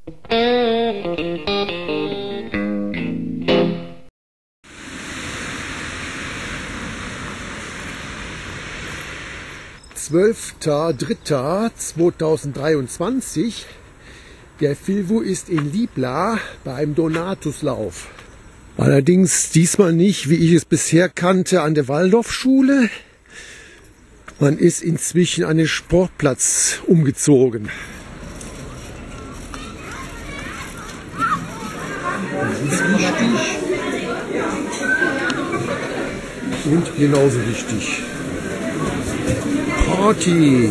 (12.03.2023). Der Filvo ist in Libla beim Donatuslauf. Allerdings diesmal nicht, wie ich es bisher kannte, an der Waldorfschule. Man ist inzwischen an den Sportplatz umgezogen. Das ist wichtig. Und genauso wichtig. Party!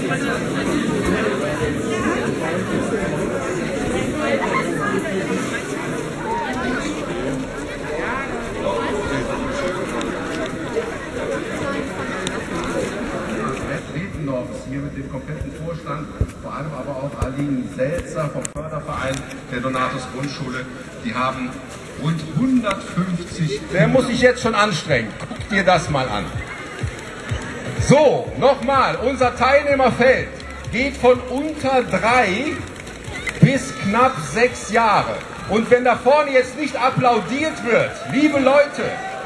Hier mit dem kompletten Vorstand, vor allem aber auch Aline Selzer vom Förderverein der Donatus Grundschule. Die haben rund 150. Wer muss sich jetzt schon anstrengen? Guck dir das mal an. So, nochmal, unser Teilnehmerfeld geht von unter 3 bis knapp 6 Jahre. Und wenn da vorne jetzt nicht applaudiert wird, liebe Leute,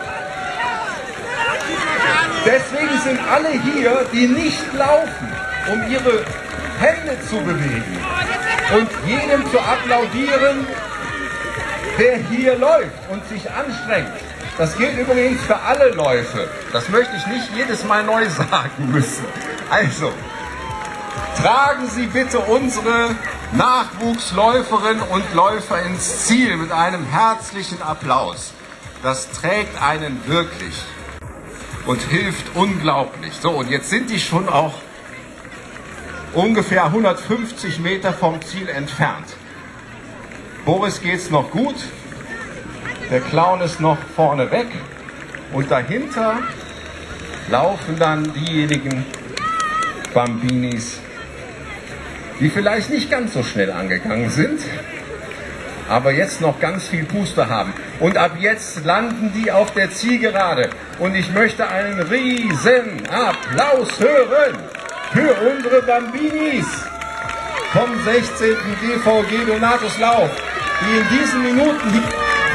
deswegen sind alle hier, die nicht laufen, um ihre Hände zu bewegen und jedem zu applaudieren, der hier läuft und sich anstrengt. Das gilt übrigens für alle Läufe. Das möchte ich nicht jedes Mal neu sagen müssen. Also, tragen Sie bitte unsere Nachwuchsläuferinnen und Läufer ins Ziel mit einem herzlichen Applaus. Das trägt einen wirklich und hilft unglaublich. So, und jetzt sind die schon auch ungefähr 150 Meter vom Ziel entfernt. Boris geht's noch gut. Der Clown ist noch vorne weg. Und dahinter laufen dann diejenigen Bambinis, die vielleicht nicht ganz so schnell angegangen sind, aber jetzt noch ganz viel Puste haben. Und ab jetzt landen die auf der Zielgerade. Und ich möchte einen riesen Applaus hören für unsere Bambinis vom 16. DVG Donatuslauf, die in diesen Minuten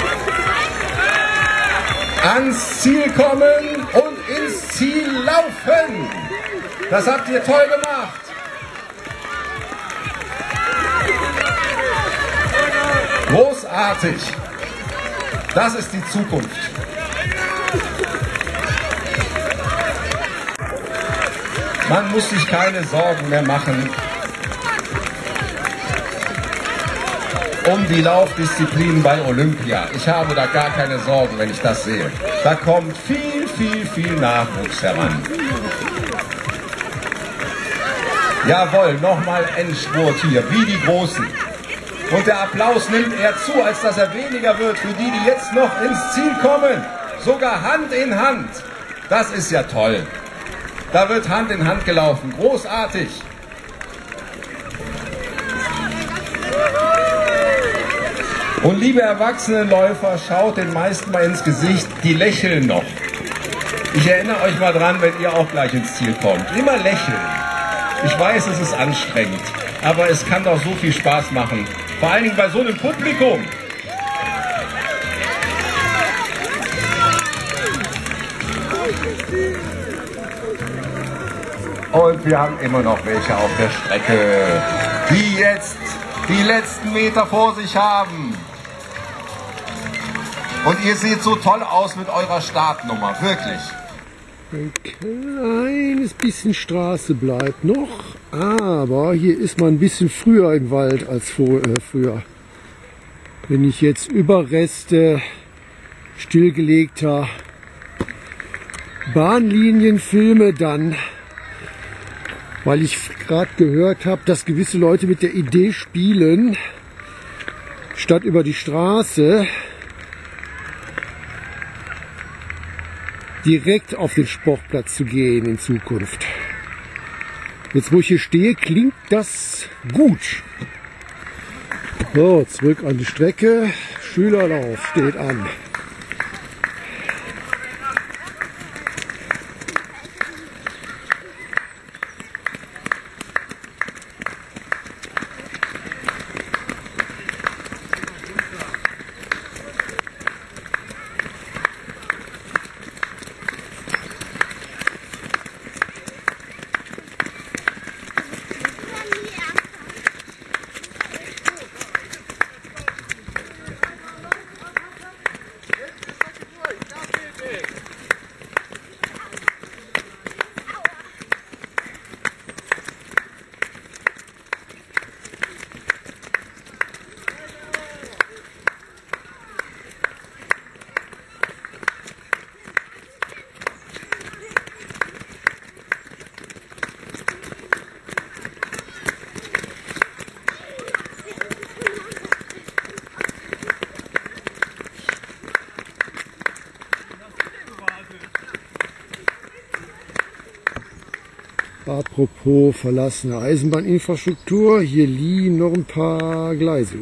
ans Ziel kommen und ins Ziel laufen. Das habt ihr toll gemacht. Großartig. Das ist die Zukunft. Man muss sich keine Sorgen mehr machen um die Laufdisziplinen bei Olympia. Ich habe da gar keine Sorgen, wenn ich das sehe. Da kommt viel Nachwuchs heran. Jawohl, nochmal Endspurt hier, wie die Großen. Und der Applaus nimmt eher zu, als dass er weniger wird für die, die jetzt noch ins Ziel kommen. Sogar Hand in Hand. Das ist ja toll. Da wird Hand in Hand gelaufen. Großartig. Und liebe Erwachsenenläufer, schaut den meisten mal ins Gesicht. Die lächeln noch. Ich erinnere euch mal dran, wenn ihr auch gleich ins Ziel kommt. Immer lächeln. Ich weiß, es ist anstrengend. Aber es kann doch so viel Spaß machen. Vor allen Dingen bei so einem Publikum. Und wir haben immer noch welche auf der Strecke, die jetzt die letzten Meter vor sich haben. Und ihr seht so toll aus mit eurer Startnummer, wirklich. Ein kleines bisschen Straße bleibt noch, aber hier ist man ein bisschen früher im Wald als früher. Wenn ich jetzt Überreste stillgelegter Bahnlinien filme, dann, weil ich gerade gehört habe, dass gewisse Leute mit der Idee spielen, statt über die Straße direkt auf den Sportplatz zu gehen in Zukunft. Jetzt, wo ich hier stehe, klingt das gut. So, zurück an die Strecke. Schülerlauf steht an. Apropos verlassene Eisenbahninfrastruktur, hier liegen noch ein paar Gleise.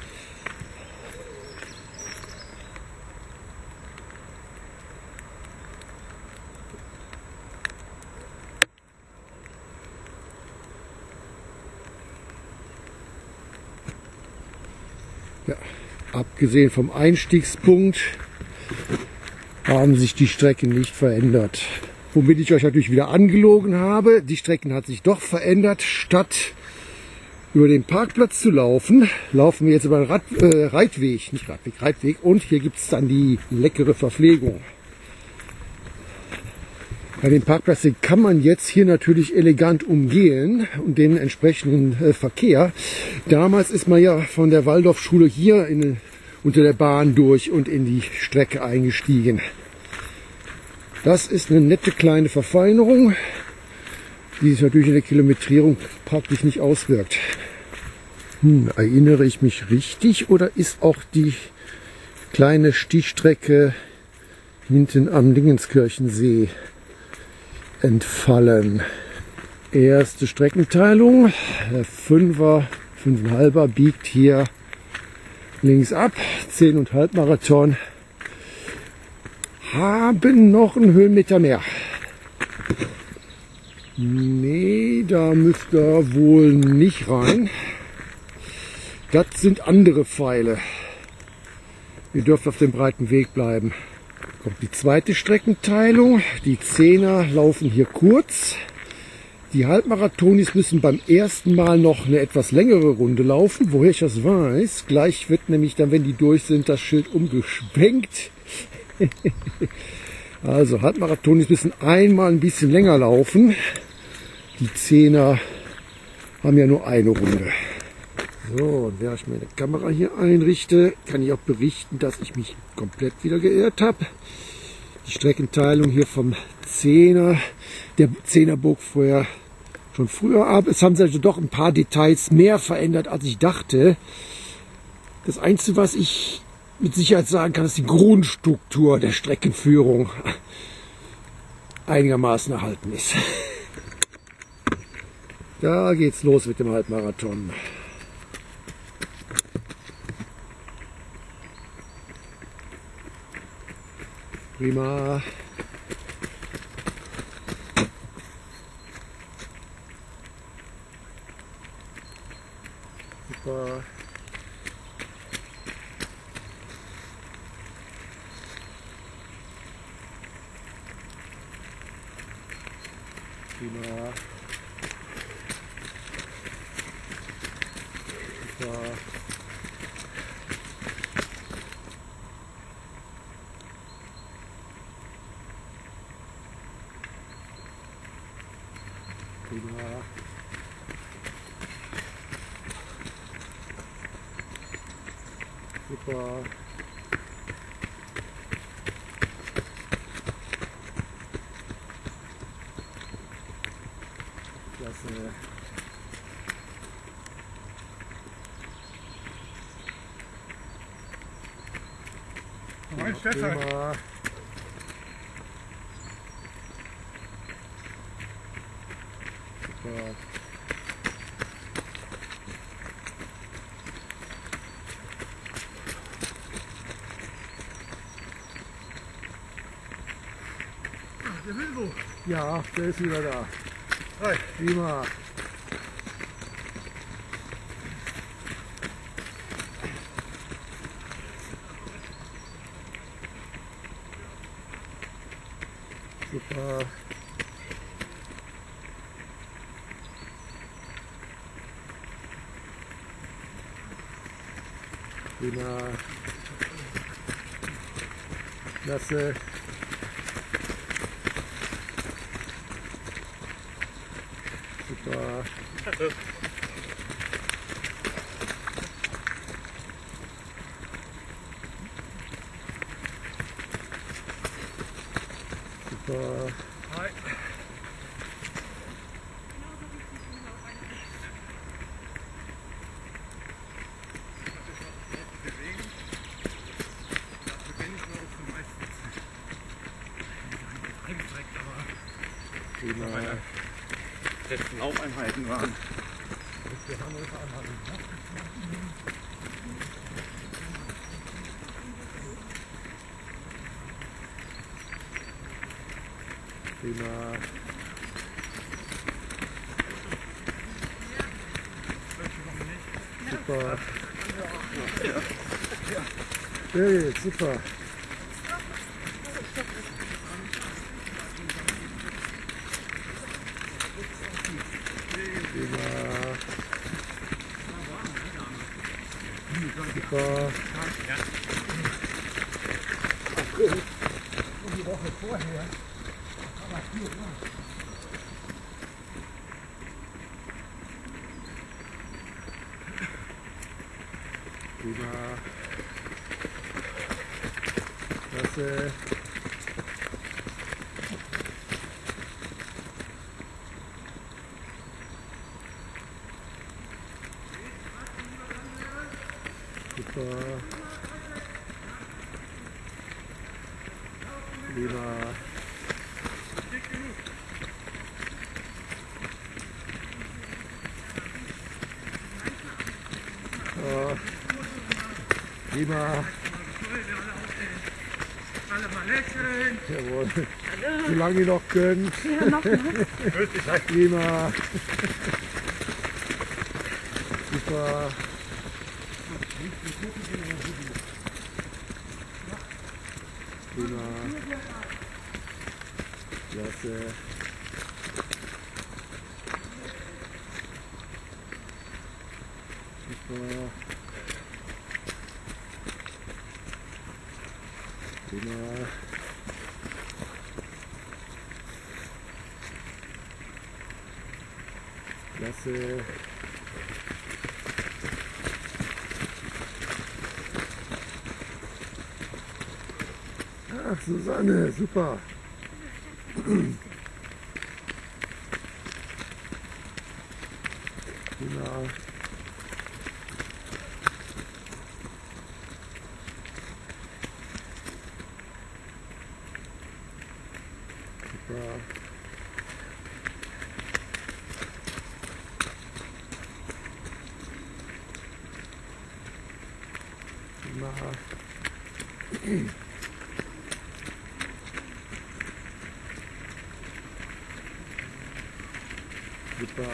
Ja, abgesehen vom Einstiegspunkt haben sich die Strecken nicht verändert. Womit ich euch natürlich wieder angelogen habe. Die Strecken hat sich doch verändert. Statt über den Parkplatz zu laufen, laufen wir jetzt über den Reitweg. Nicht Radweg, Reitweg. Und hier gibt es dann die leckere Verpflegung. Bei dem Parkplatz, den kann man jetzt hier natürlich elegant umgehen und den entsprechenden Verkehr. Damals ist man ja von der Waldorfschule hier unter der Bahn durch und in die Strecke eingestiegen. Das ist eine nette kleine Verfeinerung, die sich natürlich in der Kilometrierung praktisch nicht auswirkt. Erinnere ich mich richtig oder ist auch die kleine Stichstrecke hinten am Dingenskirchensee entfallen? Erste Streckenteilung, der 5,5er biegt hier links ab, 10,5 Marathon. Haben noch einen Höhenmeter mehr. Nee, da müsst ihr wohl nicht rein. Das sind andere Pfeile. Ihr dürft auf dem breiten Weg bleiben. Kommt die zweite Streckenteilung. Die 10er laufen hier kurz. Die Halbmarathonis müssen beim ersten Mal noch eine etwas längere Runde laufen. Woher ich das weiß, gleich wird nämlich dann, wenn die durch sind, das Schild umgeschwenkt. Also Halbmarathonis müssen einmal ein bisschen länger laufen. Die 10er haben ja nur eine Runde. So, und während ich meine Kamera hier einrichte, kann ich auch berichten, dass ich mich komplett wieder geirrt habe. Die Streckenteilung hier vom 10er, der 10er bog vorher schon früher ab. Es haben sich also doch ein paar Details mehr verändert, als ich dachte. Das Einzige, was ich mit Sicherheit sagen kann, ist die Grundstruktur der Streckenführung einigermaßen erhalten ist. Da geht's los mit dem Halbmarathon. Prima. Super. Prima. Super. Prima. Super. Klasse. Moin Stefan. Prima. Super. Der Wilbo. Ja, der ist wieder da. Hi. Prima. Super. Prima. Klasse. Super. Super. Hi. Prima. letzten Laufeinheiten waren. Prima. Super. Hey, super. Super. Die Woche vorher. Prima. Klasse. Super. Prima. So. Prima. Alle mal lächeln. Jawohl. Solange ihr noch könnt. Ja, noch. Prima. Super. Prima. Klasse. Super. Prima. Klasse. Ach, Susanne, super. Prima. Super. Prima. Super.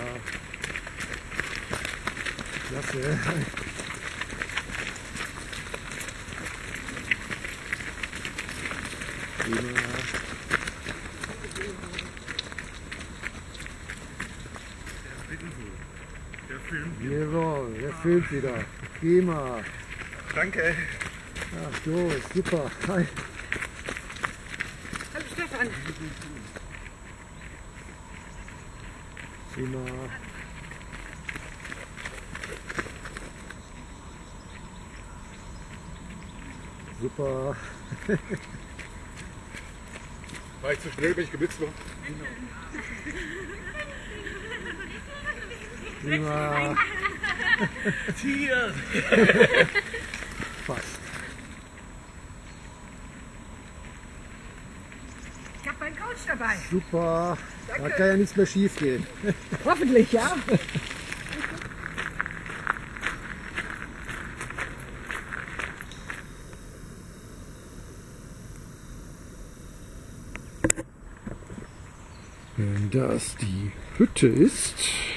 Klasse. Prima. Der Film. Jawohl, der filmt wieder. Prima. Danke. Ach so, super. Hi. Hallo Stefan. Prima. Super. War ich zu schnell, bin ich geblitzt worden? Prima. Tier! Fast. Ich habe meinen Coach dabei. Super. Da kann ja nichts mehr schief gehen. Hoffentlich, ja. Wenn das die Hütte ist,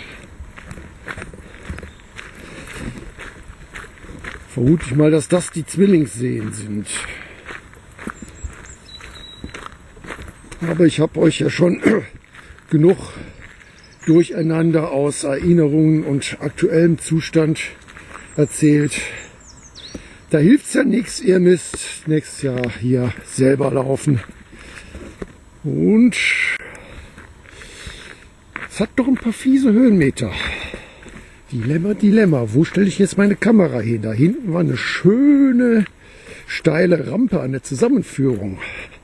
vermute ich mal, dass das die Zwillingsseen sind. Aber ich habe euch ja schon genug Durcheinander aus Erinnerungen und aktuellem Zustand erzählt. Da hilft's ja nichts, ihr müsst nächstes Jahr hier selber laufen. Und es hat doch ein paar fiese Höhenmeter. Dilemma, Dilemma. Wo stelle ich jetzt meine Kamera hin? Da hinten war eine schöne, steile Rampe an der Zusammenführung.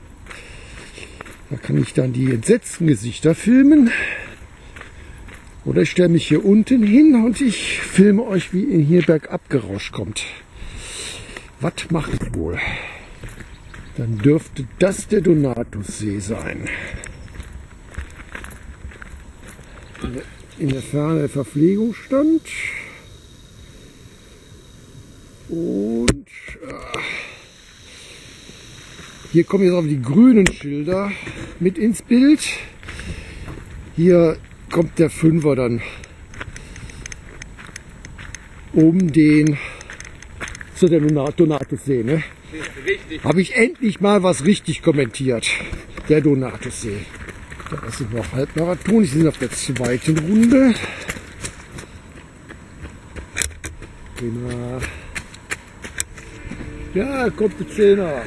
Da kann ich dann die entsetzten Gesichter filmen. Oder ich stelle mich hier unten hin und ich filme euch, wie ihr hier bergab gerauscht kommt. Was mache ich wohl? Dann dürfte das der Donatussee sein. In der Ferne der Verpflegungsstand. Und hier kommen jetzt auch die grünen Schilder mit ins Bild. Hier kommt der Fünfer dann um den zu der Donatussee. Ne? Habe ich endlich mal was richtig kommentiert. Der Donatussee. Da sind noch Halbmarathon. Ich bin auf der zweiten Runde. Prima. Ja, kommt der Zehner.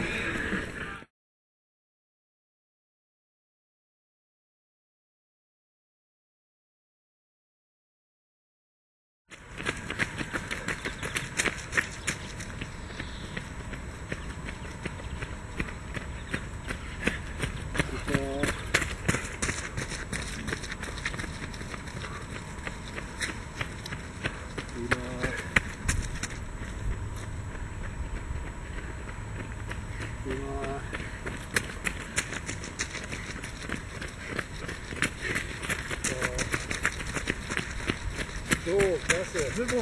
So, klasse.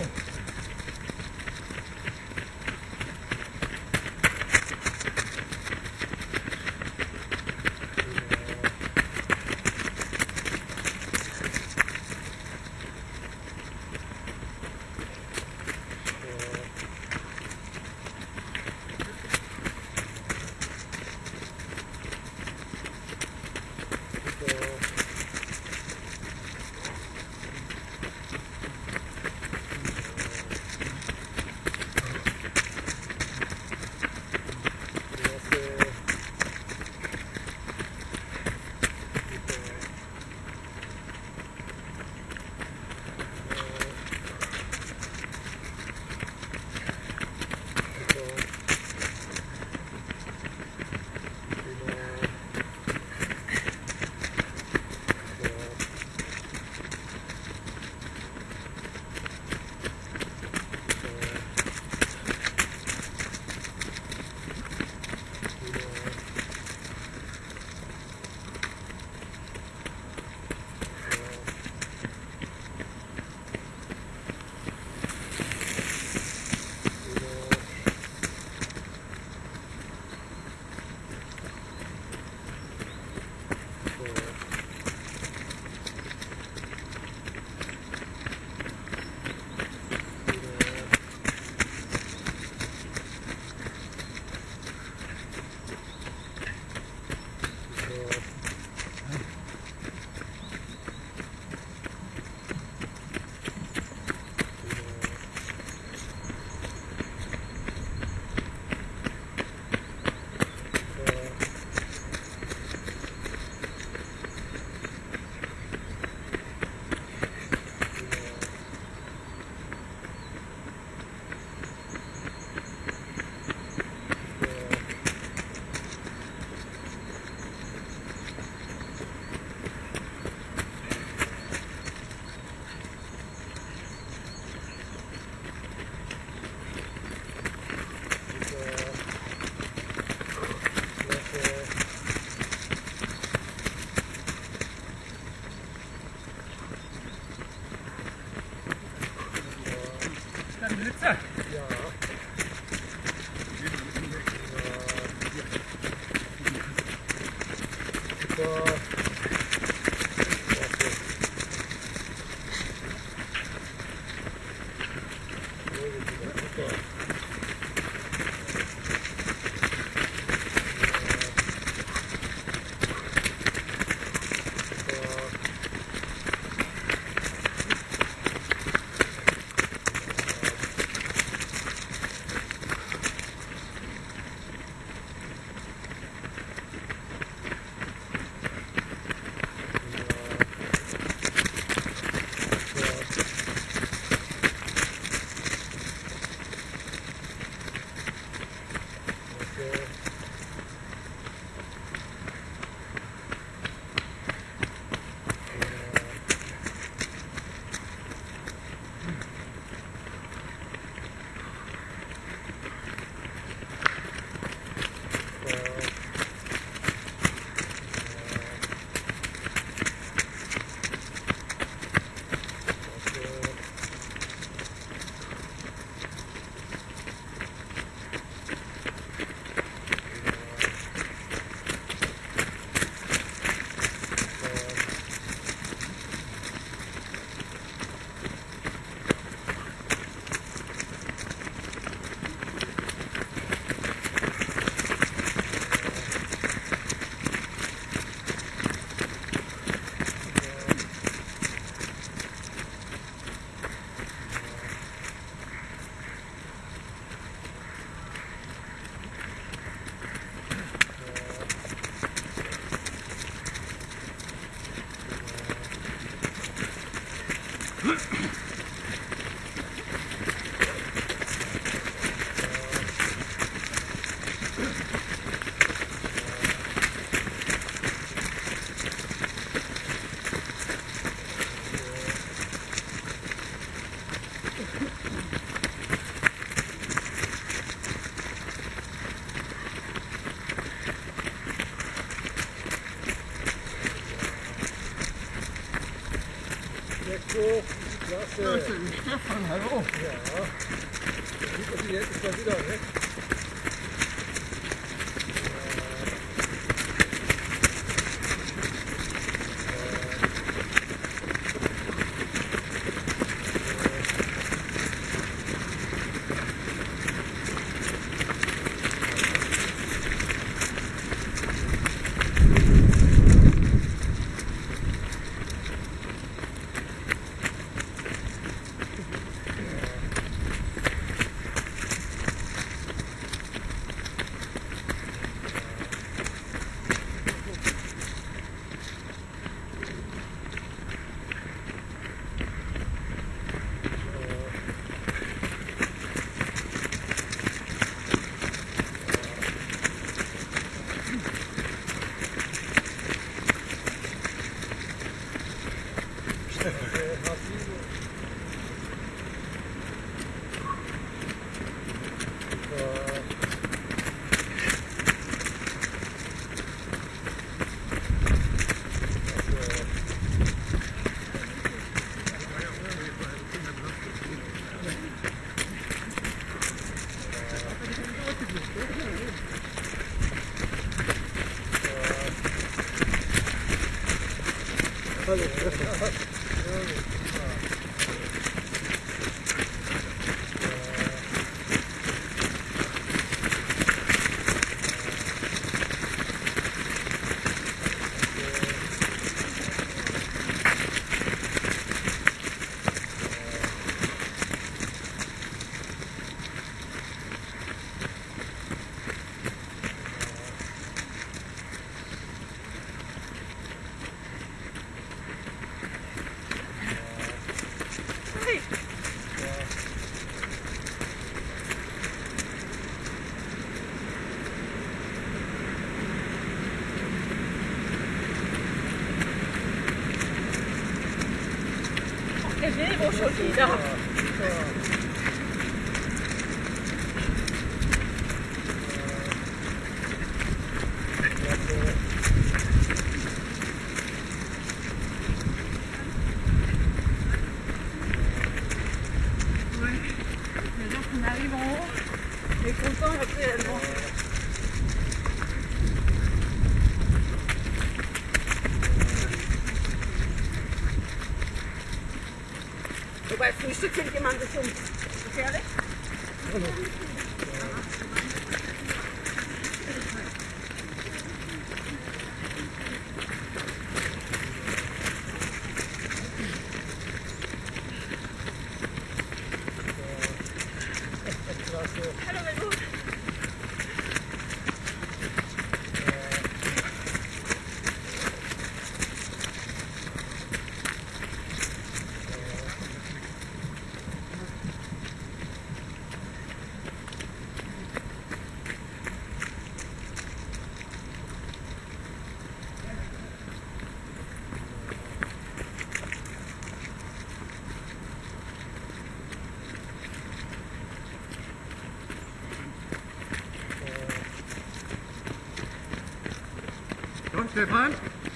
Stefan, hallo. Jetzt ist er wieder, ne? Der will wohl schon wieder. On arrive en haut, on est content et après elle monte. Wobei Frühstück finde ich immer ein bisschen gefährlich. Hallo, Melu. Und Stefan?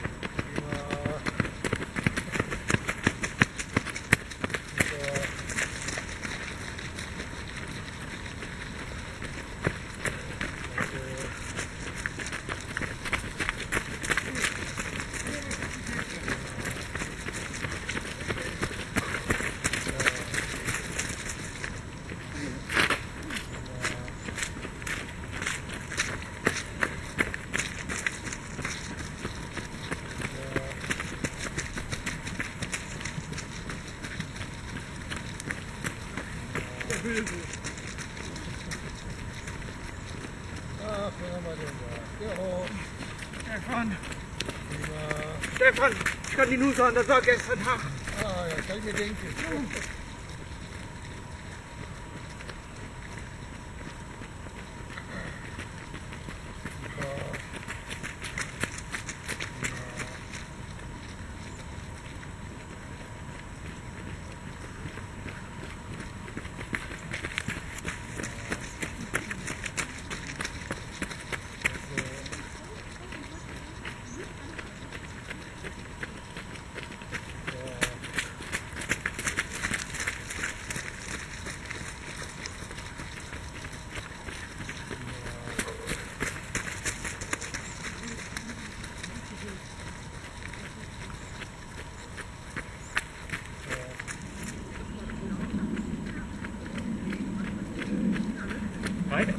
Ach, wen haben wir denn da? Ja, oh. Stefan, Prima. Stefan, ich kann die nur sagen, das war gestern Tag. Ah, ja, kann ich mir denken. Weiter.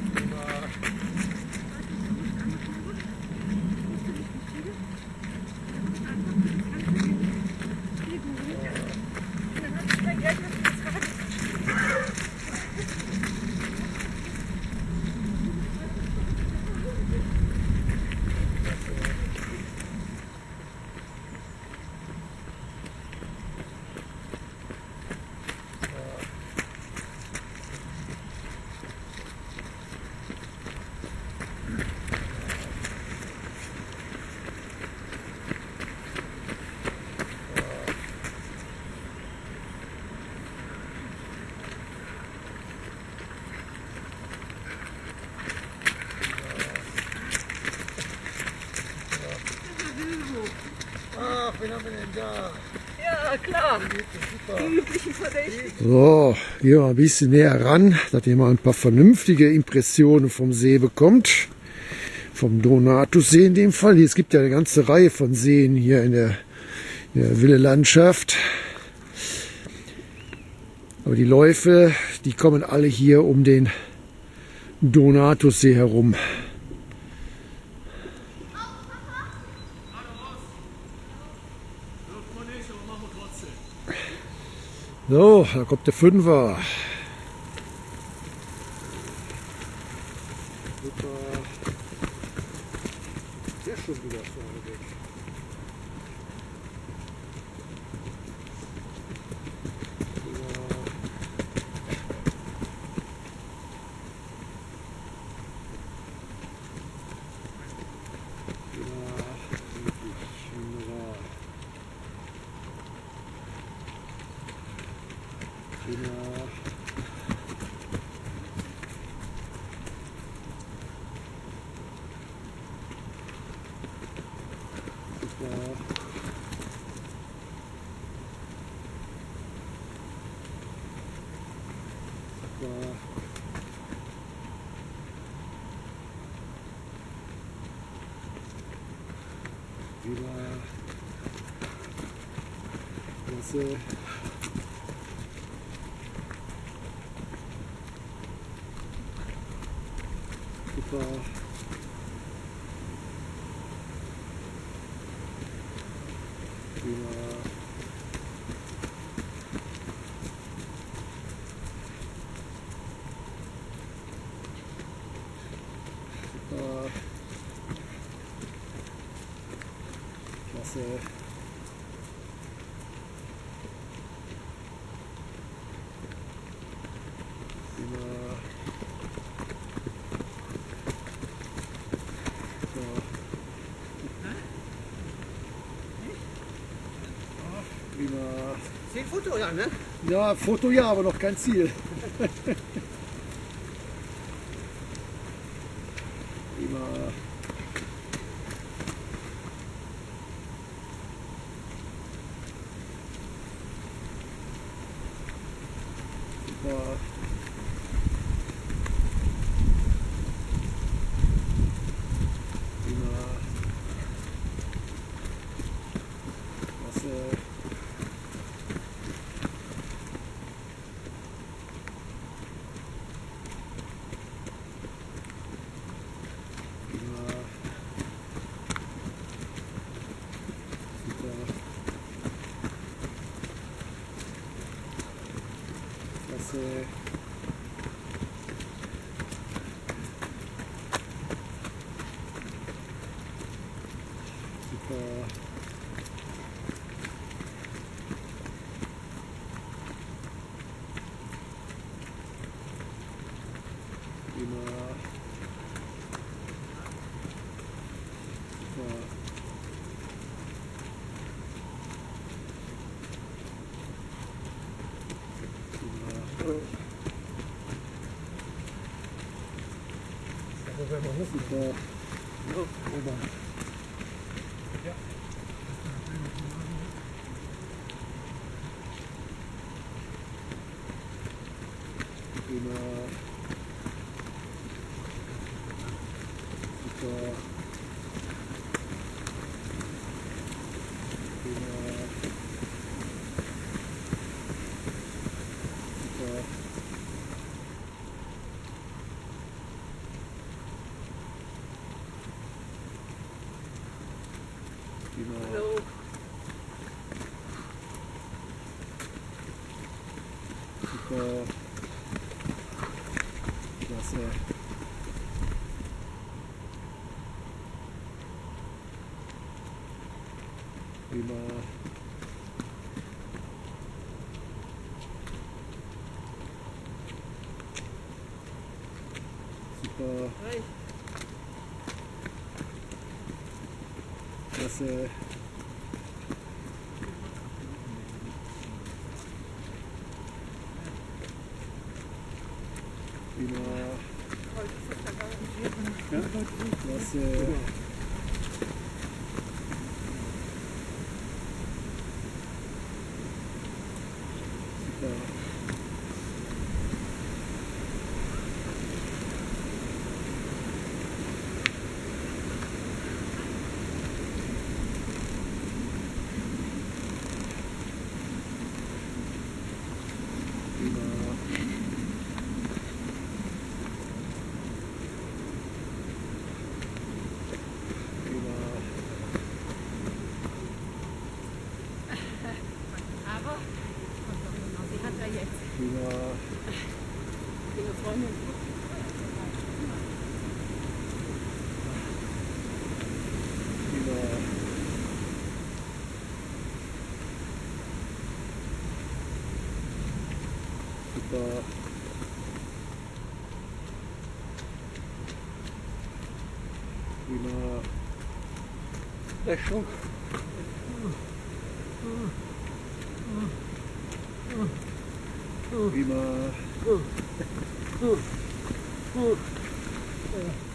Ach, wen haben wir denn da? Ja, klar. Die üblichen Verdächtigen. So, gehen wir mal ein bisschen näher ran, dass ihr mal ein paar vernünftige Impressionen vom See bekommt. Vom Donatussee in dem Fall. Es gibt ja eine ganze Reihe von Seen hier in der Ville Landschaft. Aber die Läufe, die kommen alle hier um den Donatussee herum. So, da kommt der Fünfer. Super. Der ist schon wieder vorne weg. Klasse. Super. Prima. Super. Klasse. Ist ein Foto, ja, ne? Ja, Foto ja, aber noch kein Ziel. Prima. Super. Prima. Klasse. Klasse. Super. Prima. Super. Super. Prima. Super. Prima. Super. Prima. Hallo. Super. Klasse. Prima. Super. Hey. Klasse. Prima. Ja, klasse. Super. Prima. Prima. Aber, die hat er jetzt. Prima. Ihre Freundin. Prima. Super. Prima. Lächeln. Prima.